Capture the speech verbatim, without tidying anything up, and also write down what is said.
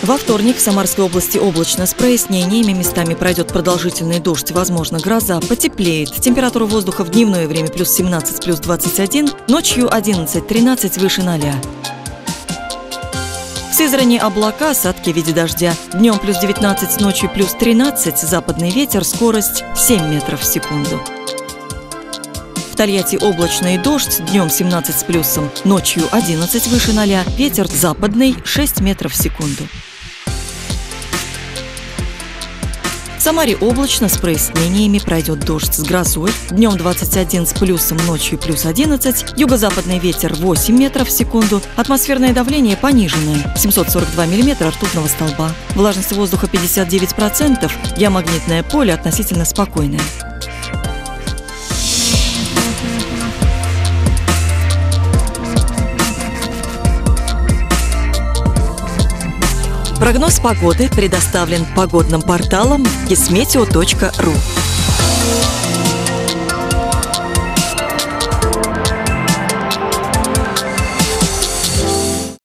Во вторник в Самарской области облачно с прояснениями, местами пройдет продолжительный дождь, возможно гроза, потеплеет. Температура воздуха в дневное время плюс семнадцать, плюс двадцать один, ночью одиннадцать-тринадцать выше ноля. В Сызрани облака, осадки в виде дождя. Днем плюс девятнадцать, ночью плюс тринадцать, западный ветер, скорость семь метров в секунду. В Тольятти облачный дождь, днем семнадцать с плюсом, ночью одиннадцать выше ноля, ветер западный шесть метров в секунду. В Самаре облачно с прояснениями, пройдет дождь с грозой, днем двадцать один с плюсом, ночью плюс одиннадцать, юго-западный ветер восемь метров в секунду, атмосферное давление пониженное, семьсот сорок два миллиметра ртутного столба, влажность воздуха пятьдесят девять процентов, геомагнитное поле относительно спокойное. Прогноз погоды предоставлен погодным порталом кисметео точка ру.